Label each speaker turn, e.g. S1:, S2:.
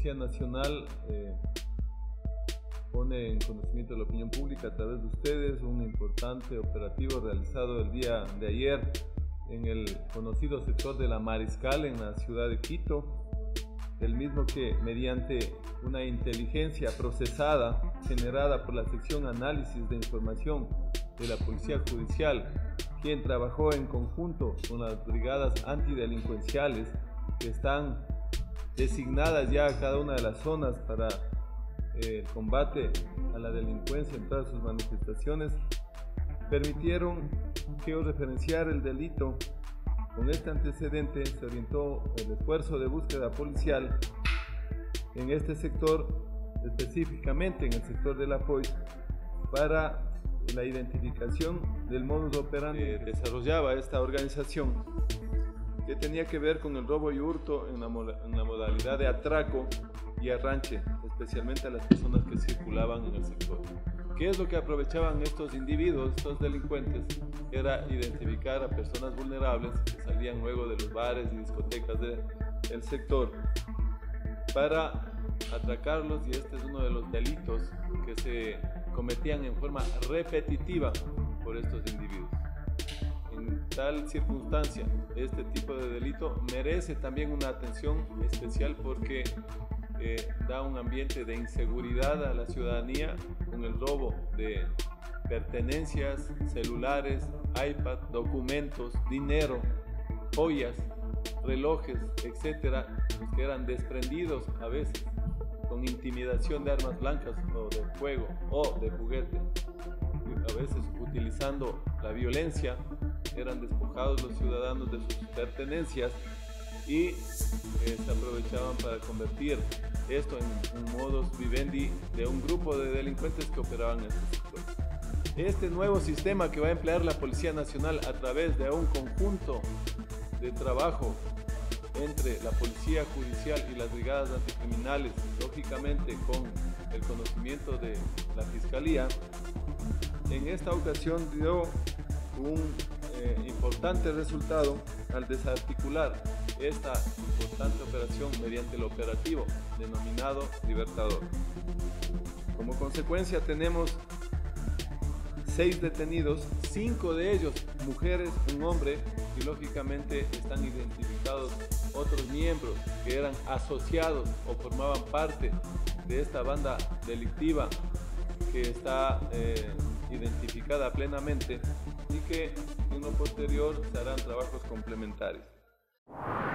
S1: Policía Nacional pone en conocimiento de la opinión pública a través de ustedes un importante operativo realizado el día de ayer en el conocido sector de La Mariscal en la ciudad de Quito, el mismo que mediante una inteligencia procesada generada por la sección análisis de información de la Policía Judicial, quien trabajó en conjunto con las brigadas antidelincuenciales que están designadas ya a cada una de las zonas para el combate a la delincuencia en todas sus manifestaciones, permitieron georreferenciar el delito. Con este antecedente se orientó el esfuerzo de búsqueda policial en este sector, específicamente en el sector de la POIS, para la identificación del modus operandi que desarrollaba esta organización, que tenía que ver con el robo y hurto en la modalidad de atraco y arranche, especialmente a las personas que circulaban en el sector. ¿Qué es lo que aprovechaban estos individuos, estos delincuentes? Era identificar a personas vulnerables que salían luego de los bares y discotecas del sector para atracarlos, y este es uno de los delitos que se cometían en forma repetitiva por estos individuos. En tal circunstancia, este tipo de delito merece también una atención especial porque da un ambiente de inseguridad a la ciudadanía con el robo de pertenencias, celulares, iPad, documentos, dinero, joyas, relojes, etcétera, que eran desprendidos a veces con intimidación de armas blancas o de fuego o de juguete. A veces utilizando la violencia eran despojados los ciudadanos de sus pertenencias y se aprovechaban para convertir esto en un modus vivendi de un grupo de delincuentes que operaban en este sector. Este nuevo sistema que va a emplear la Policía Nacional a través de un conjunto de trabajo entre la Policía Judicial y las brigadas anticriminales, lógicamente con el conocimiento de la Fiscalía, en esta ocasión dio un importante resultado al desarticular esta importante operación mediante el operativo denominado Libertador. Como consecuencia tenemos 6 detenidos, 5 de ellos mujeres, un hombre, y lógicamente están identificados otros miembros que eran asociados o formaban parte de esta banda delictiva que está identificada plenamente y que en lo posterior se harán trabajos complementarios.